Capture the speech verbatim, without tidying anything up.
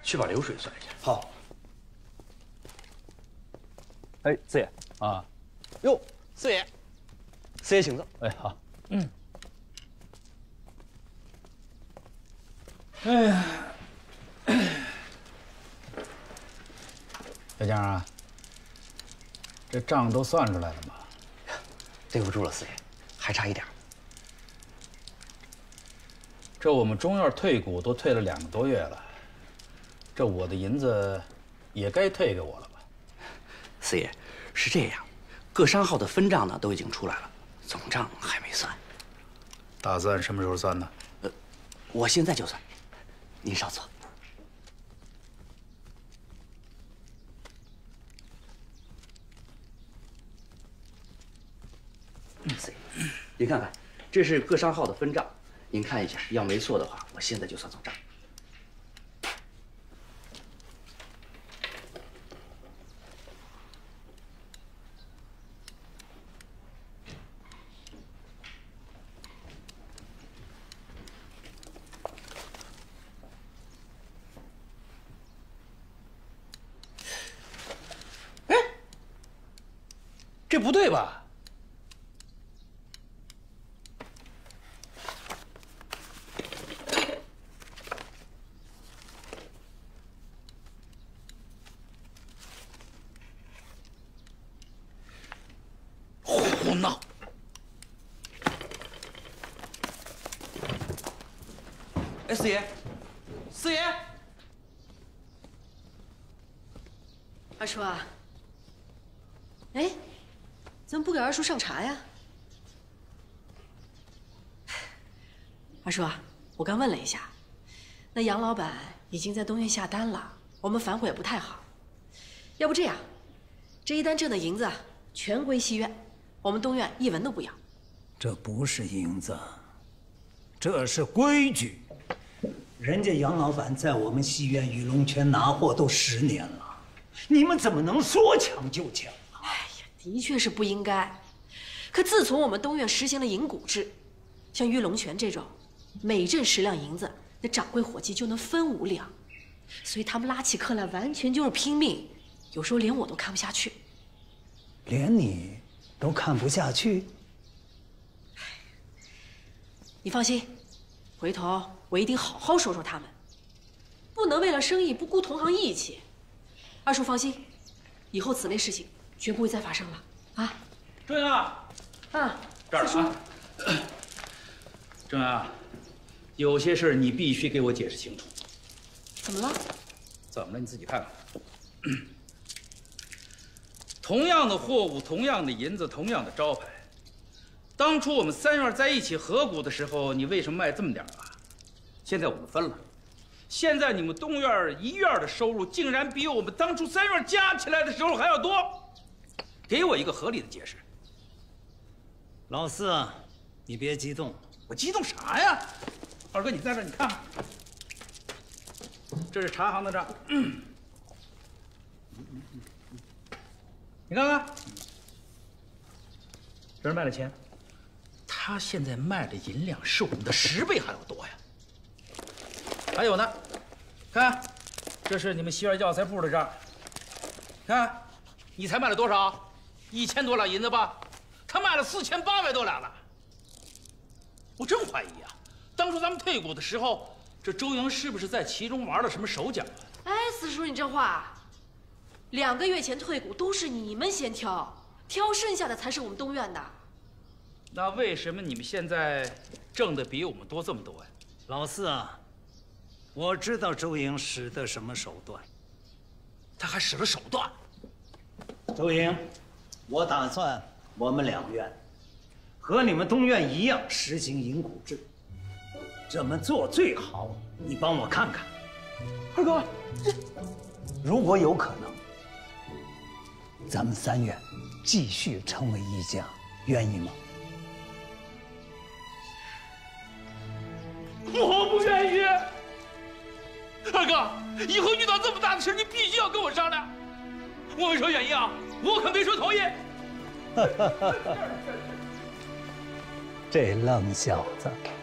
去把流水算一下。 好。哎，四爷啊， 哟，四爷，四爷请坐。 哎，好。嗯。哎呀，小江啊，这账都算出来了吗？ 对不住了，四爷，还差一点。 这我们中院退股都退了两个多月了，这我的银子也该退给我了吧？ 四爷，是这样，各商号的分账呢都已经出来了，总账还没算。 打算什么时候算呢？ 呃，我现在就算，您稍坐。四爷，您看看，这是各商号的分账，您看一下，要没错的话，我现在就算总账。哎，这不对吧？胡闹！哎，四爷，四爷， 二叔啊，哎，怎么不给二叔上茶呀？二叔啊，我刚问了一下，那杨老板已经在东院下单了，我们反悔也不太好。要不这样，这一单挣的银子全归西院。 我们东院一文都不要， 这不是银子，这是规矩。人家杨老板在我们西院玉龙泉拿货都十年了，你们怎么能说抢就抢啊？ 哎呀，的确是不应该。可自从我们东院实行了银股制，像玉龙泉这种，每挣十两银子，那掌柜伙计就能分五两，所以他们拉起客来完全就是拼命，有时候连我都看不下去。 连你？ 都看不下去， 你放心，回头我一定好好说说他们，不能为了生意不顾同行义气。二叔放心，以后此类事情绝不会再发生了啊！ 郑阳， 啊， 这儿了啊！郑阳，有些事你必须给我解释清楚。 怎么了？ 怎么了？你自己看看。同样的货物，同样的银子，同样的招牌。当初我们三院在一起合股的时候，你为什么卖这么点啊？现在我们分了，现在你们东院一院的收入竟然比我们当初三院加起来的时候还要多，给我一个合理的解释。 老四啊，你别激动， 我激动啥呀？二哥，你在这，你看看，这是茶行的账。嗯 你看看，这是卖的钱，他现在卖的银两是我们的十倍还要多呀。还有呢，看，这是你们西院药材铺的账，看，你才卖了多少？一千多两银子吧，他卖了四千八百多两了。我真怀疑啊，当初咱们退股的时候，这周莹是不是在其中玩了什么手脚啊？ 哎，四叔，你这话。 两个月前退股都是你们先挑，挑剩下的才是我们东院的。 那为什么你们现在挣的比我们多这么多呀？ 老四啊，我知道周莹使的什么手段， 他还使了手段。 周莹，我打算我们两院和你们东院一样实行银股制，怎么做最好？你帮我看看。 二哥，这如果有可能。 咱们三院继续成为一家，愿意吗？ 我不愿意。二哥，以后遇到这么大的事，你必须要跟我商量。我没说愿意啊，我可没说同意。 这愣小子。